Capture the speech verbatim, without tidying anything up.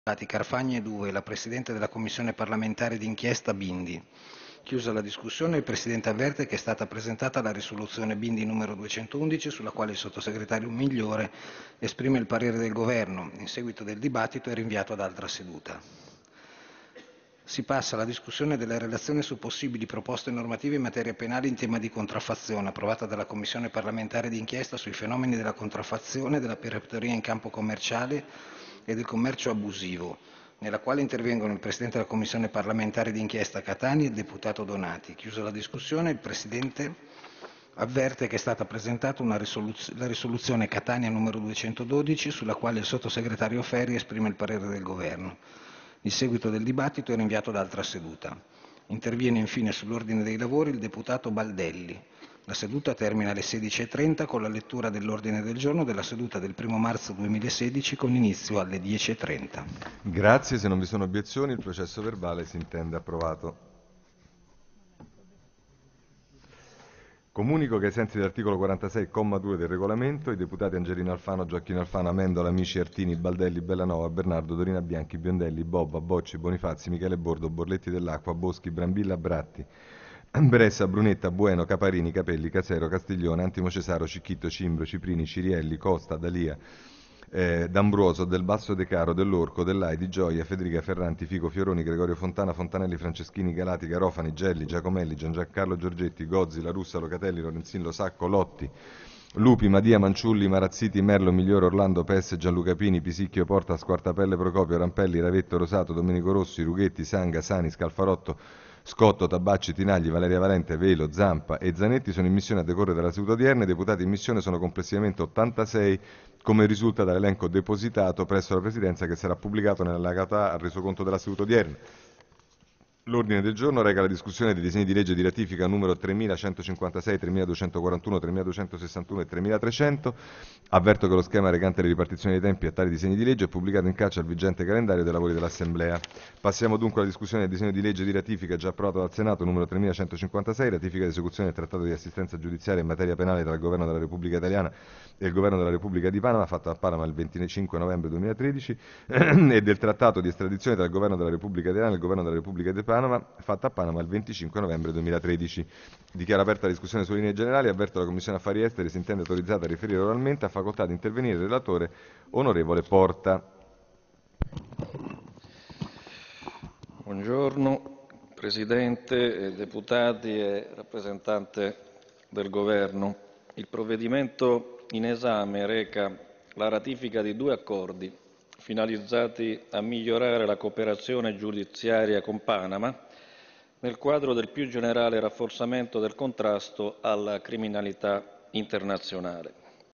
Carfagna e due, la Presidente della Commissione parlamentare d'inchiesta Bindi. Chiusa la discussione, il Presidente avverte che è stata presentata la risoluzione Bindi numero duecentoundici, sulla quale il Sottosegretario Migliore esprime il parere del Governo. In seguito del dibattito è rinviato ad altra seduta. Si passa alla discussione della relazione su possibili proposte normative in materia penale in tema di contraffazione, approvata dalla Commissione parlamentare d'inchiesta sui fenomeni della contraffazione, della pirateria in campo commerciale e del commercio abusivo, nella quale intervengono il Presidente della Commissione parlamentare d'inchiesta Catani e il Deputato Donati. Chiusa la discussione, il Presidente avverte che è stata presentata una risoluz- la risoluzione Catania numero duecentododici, sulla quale il Sottosegretario Ferri esprime il parere del Governo. Il seguito del dibattito è rinviato ad altra seduta. Interviene infine sull'ordine dei lavori il Deputato Baldelli. La seduta termina alle sedici e trenta con la lettura dell'ordine del giorno della seduta del primo marzo duemilasedici con inizio alle dieci e trenta. Grazie, se non vi sono obiezioni il processo verbale si intende approvato. Comunico che ai sensi dell'articolo quarantasei, comma due del regolamento, i deputati Angelino Alfano, Gioacchino Alfano, Amendola, Amici, Artini, Baldelli, Bellanova, Bernardo, Dorina Bianchi, Biondelli, Bobba, Bocci, Bonifazzi, Michele Bordo, Borletti dell'Acqua, Boschi, Brambilla, Bratti, Bressa, Brunetta, Bueno, Caparini, Capelli, Casero, Castiglione, Antimo Cesaro, Cicchitto, Cimbro, Ciprini, Cirielli, Costa, Dalia, eh, D'Ambroso, Del Basso De Caro, Dell'Orco, Dell'Ai, Di Gioia, Federica Ferranti, Fico, Fioroni, Gregorio Fontana, Fontanelli, Franceschini, Galati, Garofani, Gelli, Giacomelli, Giangiancarlo Giorgetti, Gozzi, La Russa, Locatelli, Lorenzin, Losacco, Lotti, Lupi, Madia, Manciulli, Marazziti, Merlo, Migliore, Orlando, Pesse, Gianluca Pini, Pisicchio, Porta, Squartapelle, Procopio, Rampelli, Ravetto, Rosato, Domenico Rossi, Rughetti, Sanga, Sani, Scalfarotto, Scotto, Tabacci, Tinagli, Valeria Valente, Velo, Zampa e Zanetti sono in missione a decorrere dalla seduta odierna. I deputati in missione sono complessivamente ottantasei, come risulta dall'elenco depositato presso la Presidenza, che sarà pubblicato nell'allegato A al resoconto della seduta odierna. L'ordine del giorno reca la discussione dei disegni di legge di ratifica numero tremilacentocinquantasei, tremiladuecentoquarantuno, tremiladuecentosessantuno e tremilatrecento. Avverto che lo schema recante le ripartizioni dei tempi a tali disegni di legge è pubblicato in calce al vigente calendario dei lavori dell'Assemblea. Passiamo dunque alla discussione del disegno di legge di ratifica già approvato dal Senato numero tremilacentocinquantasei, ratifica di esecuzione del Trattato di assistenza giudiziaria in materia penale tra il Governo della Repubblica Italiana e il Governo della Repubblica di Panama, fatta a Panama il venticinque novembre duemilatredici, e del Trattato di estradizione tra il Governo della Repubblica Italiana e il Governo della Repubblica di Panama, fatta a Panama il venticinque novembre duemilatredici. Dichiaro aperta la discussione sulle linee generali. Avverto la Commissione Affari Esteri si intende autorizzata a riferire oralmente. Ha facoltà di intervenire il relatore, onorevole Porta. Buongiorno Presidente, deputati e rappresentante del Governo. Il provvedimento in esame reca la ratifica di due accordi finalizzati a migliorare la cooperazione giudiziaria con Panama nel quadro del più generale rafforzamento del contrasto alla criminalità internazionale.